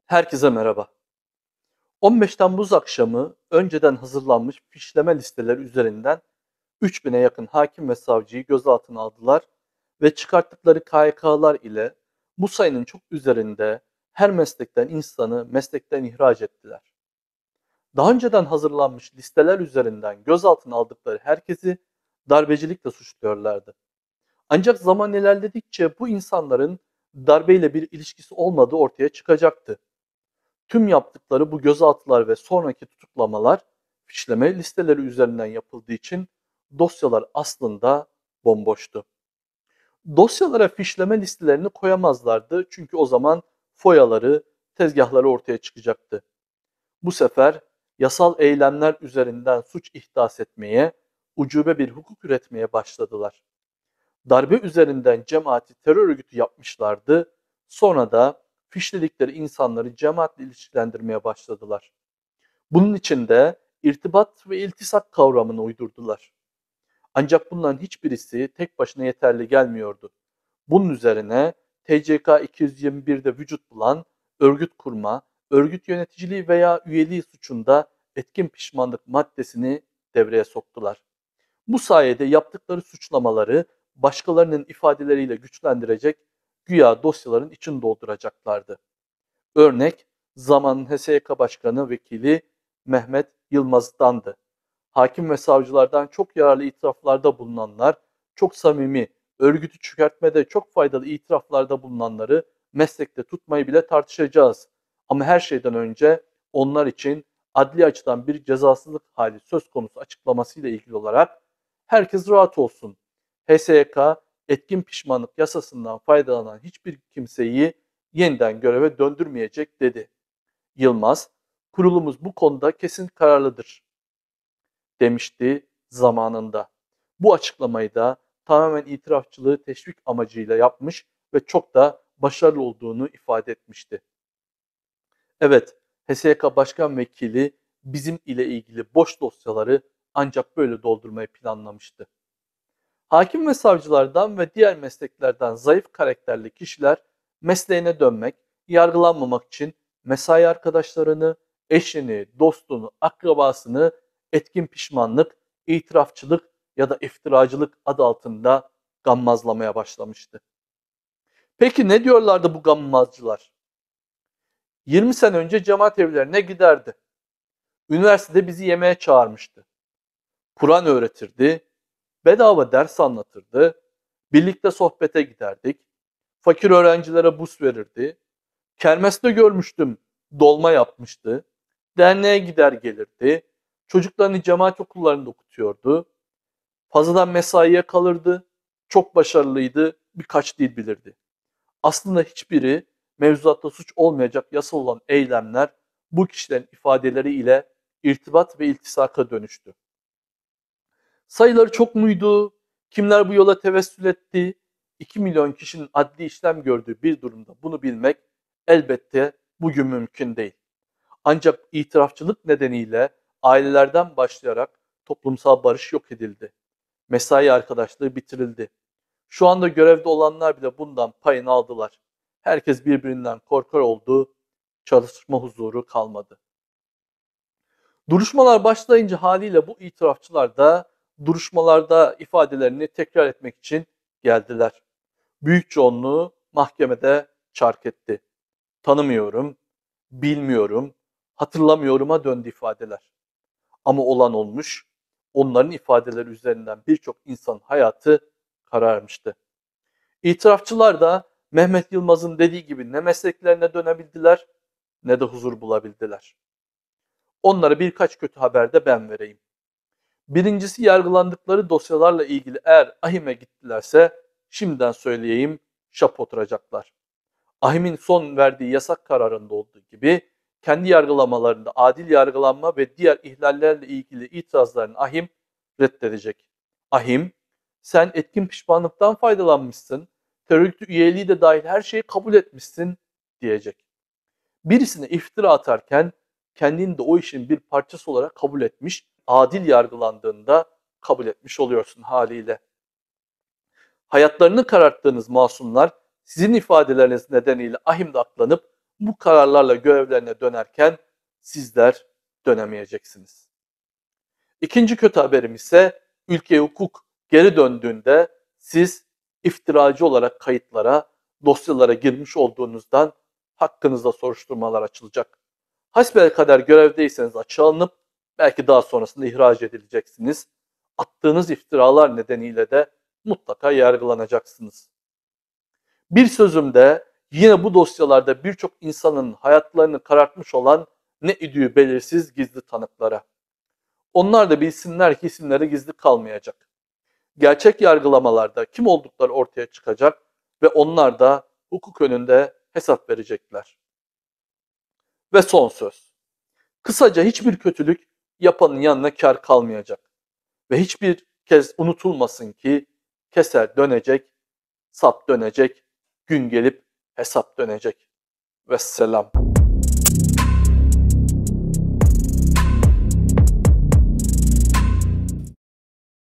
Herkese merhaba. 15 Temmuz akşamı önceden hazırlanmış fişleme listeleri üzerinden 3000'e yakın hakim ve savcıyı gözaltına aldılar ve çıkarttıkları KHK'lar ile bu sayının çok üzerinde her meslekten insanı meslekten ihraç ettiler. Daha önceden hazırlanmış listeler üzerinden gözaltına aldıkları herkesi darbecilikle suçluyorlardı. Ancak zaman ilerledikçe bu insanların darbeyle bir ilişkisi olmadığı ortaya çıkacaktı. Tüm yaptıkları bu gözaltılar ve sonraki tutuklamalar fişleme listeleri üzerinden yapıldığı için dosyalar aslında bomboştu. Dosyalara fişleme listelerini koyamazlardı çünkü o zaman foyaları, tezgahları ortaya çıkacaktı. Bu sefer yasal eylemler üzerinden suç ihdas etmeye, ucube bir hukuk üretmeye başladılar. Darbe üzerinden cemaati terör örgütü yapmışlardı. Sonra da fişledikleri insanları cemaatle ilişkilendirmeye başladılar. Bunun için de irtibat ve iltisak kavramını uydurdular. Ancak bunların hiçbirisi tek başına yeterli gelmiyordu. Bunun üzerine TCK 221'de vücut bulan örgüt kurma, örgüt yöneticiliği veya üyeliği suçunda etkin pişmanlık maddesini devreye soktular. Bu sayede yaptıkları suçlamaları başkalarının ifadeleriyle güçlendirecek, güya dosyaların içini dolduracaklardı. Örnek, zamanın HSYK Başkanı Vekili Mehmet Yılmaz'dandı. Hakim ve savcılardan çok yararlı itiraflarda bulunanlar, çok samimi, örgütü çökertmede çok faydalı itiraflarda bulunanları meslekte tutmayı bile tartışacağız. Ama her şeyden önce onlar için adli açıdan bir cezasızlık hali söz konusu açıklamasıyla ilgili olarak herkes rahat olsun. HSYK etkin pişmanlık yasasından faydalanan hiçbir kimseyi yeniden göreve döndürmeyecek dedi. Yılmaz, kurulumuz bu konuda kesin kararlıdır demişti zamanında. Bu açıklamayı da tamamen itirafçılığı teşvik amacıyla yapmış ve çok da başarılı olduğunu ifade etmişti. Evet, HSYK Başkan Vekili bizim ile ilgili boş dosyaları ancak böyle doldurmayı planlamıştı. Hakim ve savcılardan ve diğer mesleklerden zayıf karakterli kişiler mesleğine dönmek, yargılanmamak için mesai arkadaşlarını, eşini, dostunu, akrabasını etkin pişmanlık, itirafçılık ya da iftiracılık adı altında gammazlamaya başlamıştı. Peki ne diyorlardı bu gammazcılar? 20 sene önce cemaat evlerine giderdi. Üniversitede bizi yemeğe çağırmıştı. Kur'an öğretirdi, bedava ders anlatırdı, birlikte sohbete giderdik, fakir öğrencilere burs verirdi, kermeste görmüştüm, dolma yapmıştı, derneğe gider gelirdi, çocuklarını cemaat okullarında okutuyordu, fazladan mesaiye kalırdı, çok başarılıydı, birkaç dil bilirdi. Aslında hiçbiri mevzuatta suç olmayacak yasal olan eylemler bu kişilerin ifadeleri ile irtibat ve iltisaka dönüştü. Sayıları çok muydu? Kimler bu yola tevessül etti? 2 milyon kişinin adli işlem gördüğü bir durumda bunu bilmek elbette bugün mümkün değil. Ancak itirafçılık nedeniyle ailelerden başlayarak toplumsal barış yok edildi. Mesai arkadaşlığı bitirildi. Şu anda görevde olanlar bile bundan payını aldılar. Herkes birbirinden korkar oldu, çalışma huzuru kalmadı. Duruşmalar başlayınca haliyle bu itirafçılar da duruşmalarda ifadelerini tekrar etmek için geldiler. Büyük çoğunluğu mahkemede çark etti. Tanımıyorum, bilmiyorum, hatırlamıyorum'a döndü ifadeler. Ama olan olmuş, onların ifadeleri üzerinden birçok insan hayatı kararmıştı. İtirafçılar da Mehmet Yılmaz'ın dediği gibi ne mesleklerine dönebildiler ne de huzur bulabildiler. Onlara birkaç kötü haber de ben vereyim. Birincisi, yargılandıkları dosyalarla ilgili eğer AİHM'e gittilerse şimdiden söyleyeyim, şap oturacaklar. AİHM'in son verdiği yasak kararında olduğu gibi kendi yargılamalarında adil yargılanma ve diğer ihlallerle ilgili itirazlarını AİHM reddedecek. AİHM, sen etkin pişmanlıktan faydalanmışsın, terör örgütü üyeliği de dahil her şeyi kabul etmişsin diyecek. Birisine iftira atarken kendini de o işin bir parçası olarak kabul etmiş, adil yargılandığında kabul etmiş oluyorsun haliyle. Hayatlarını kararttığınız masumlar sizin ifadeleriniz nedeniyle AİHM'de aklanıp bu kararlarla görevlerine dönerken sizler dönemeyeceksiniz. İkinci kötü haberim ise ülkeye hukuk geri döndüğünde siz iftiracı olarak kayıtlara, dosyalara girmiş olduğunuzdan hakkınızda soruşturmalar açılacak. Hasbelkader görevdeyseniz açığa alınıp belki daha sonrasında ihraç edileceksiniz. Attığınız iftiralar nedeniyle de mutlaka yargılanacaksınız. Bir sözümde yine bu dosyalarda birçok insanın hayatlarını karartmış olan ne idüğü belirsiz gizli tanıklara. Onlar da bilsinler ki isimleri gizli kalmayacak. Gerçek yargılamalarda kim oldukları ortaya çıkacak ve onlar da hukuk önünde hesap verecekler. Ve son söz. Kısaca hiçbir kötülük yapanın yanına kar kalmayacak. Ve hiçbir kez unutulmasın ki keser dönecek, sap dönecek, gün gelip hesap dönecek. Vesselam.